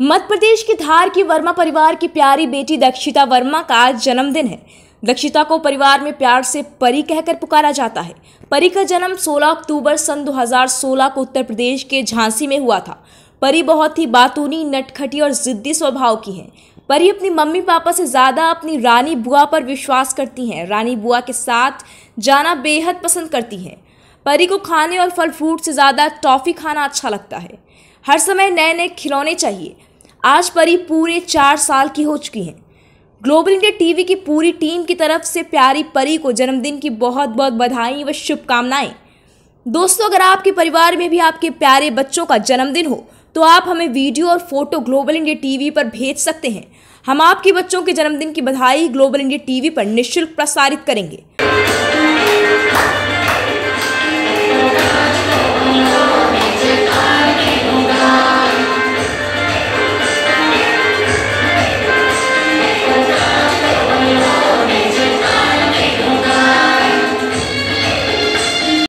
मध्य प्रदेश के धार की वर्मा परिवार की प्यारी बेटी दक्षिता वर्मा का आज जन्मदिन है। दक्षिता को परिवार में प्यार से परी कहकर पुकारा जाता है। परी का जन्म 16 अक्टूबर सन 2016 को उत्तर प्रदेश के झांसी में हुआ था। परी बहुत ही बातूनी, नटखटी और जिद्दी स्वभाव की है। परी अपनी मम्मी पापा से ज्यादा अपनी रानी बुआ पर विश्वास करती हैं। रानी बुआ के साथ जाना बेहद पसंद करती हैं। परी को खाने और फल फ्रूट से ज्यादा टॉफी खाना अच्छा लगता है। हर समय नए नए खिलौने चाहिए। आज परी पूरे 4 साल की हो चुकी हैं। ग्लोबल इंडिया टीवी की पूरी टीम की तरफ से प्यारी परी को जन्मदिन की बहुत बहुत बधाई व शुभकामनाएं। दोस्तों, अगर आपके परिवार में भी आपके प्यारे बच्चों का जन्मदिन हो तो आप हमें वीडियो और फोटो ग्लोबल इंडिया टीवी पर भेज सकते हैं। हम आपके बच्चों के जन्मदिन की बधाई ग्लोबल इंडिया टीवी पर निःशुल्क प्रसारित करेंगे।